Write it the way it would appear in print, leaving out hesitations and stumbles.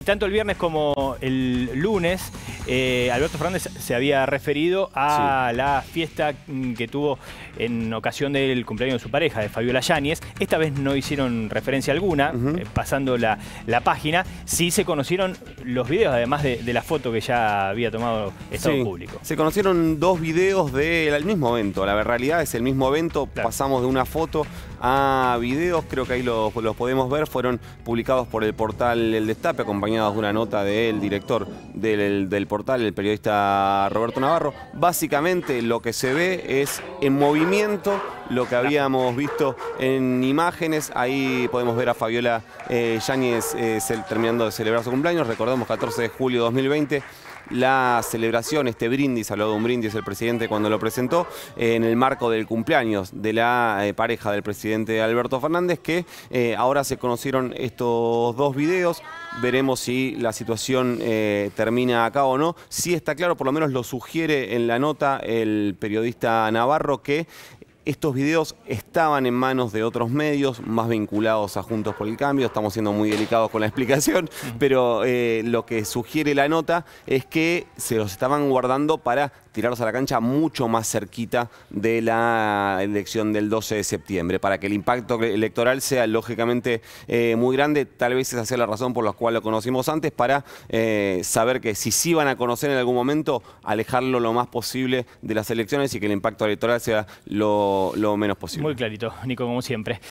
tanto el viernes como el lunes, Alberto Fernández se había referido a la fiesta que tuvo en ocasión del cumpleaños de su pareja, de Fabiola Yáñez. Esta vez no hicieron referencia alguna, pasando la página. Sí se conocieron los videos, además de la foto que ya había tomado Estado Público. Se conocieron dos videos del mismo evento. La realidad es el mismo evento. Claro. Pasamos de una foto a videos, creo que ahí los podemos ver. Fueron publicados por el portal El Destape, acompañados de una nota del director del portal, el periodista Roberto Navarro. Básicamente lo que se ve es en movimiento lo que habíamos visto en imágenes. Ahí podemos ver a Fabiola Yáñez terminando de celebrar su cumpleaños. Recordemos, 14 de julio de 2020. La celebración, este brindis, habló de un brindis el presidente cuando lo presentó, en el marco del cumpleaños de la pareja del presidente Alberto Fernández, que ahora se conocieron estos dos videos. Veremos si la situación termina acá o no. Sí está claro, por lo menos lo sugiere en la nota el periodista Navarro, que estos videos estaban en manos de otros medios más vinculados a Juntos por el Cambio. Estamos siendo muy delicados con la explicación, pero lo que sugiere la nota es que se los estaban guardando para tirarlos a la cancha mucho más cerquita de la elección del 12 de septiembre, para que el impacto electoral sea lógicamente muy grande. Tal vez esa sea la razón por la cual lo conocimos antes, para saber que si sí van a conocer en algún momento, alejarlo lo más posible de las elecciones y que el impacto electoral sea lo menos posible. Muy clarito, Nico, como siempre.